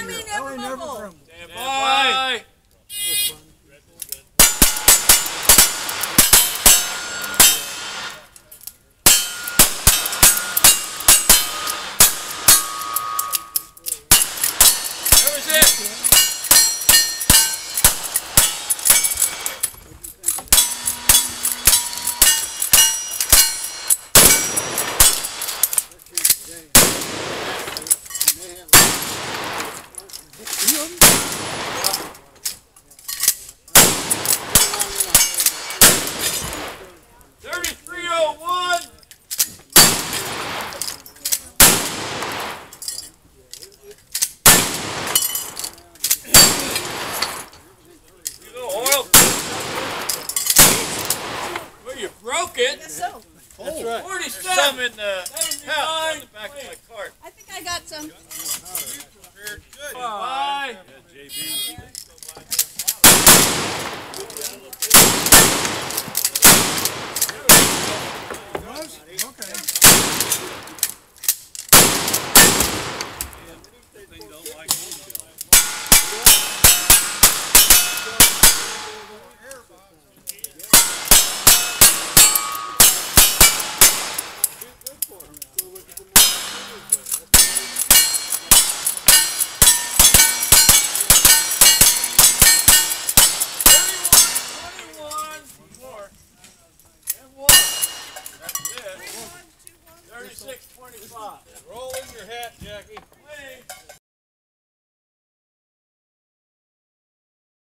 Jimmy, never fumble. Stand by. Broke it. I guess so. That's right. 47. There's some in the pouch on the back of my cart. I think I got some. Very good. Bye. JB. Roll in your hat, Jackie.